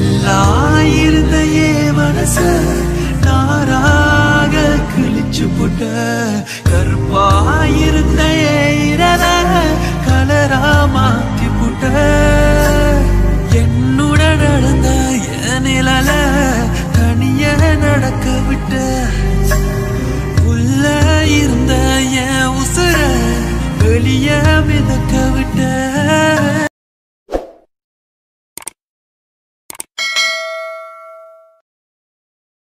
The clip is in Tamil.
கல்லாயிருந்த ஏன் மனச நாராக கிழிச்சு போட்ட கருப்பாயிருந்த இரவ கலரா மாத்தி போட்ட என்னுடன் நடந்த என் நிழல தனிய நடக்க விட்ட உள்ள இருந்த என் உசுர வெளிய மிதக்க விட்ட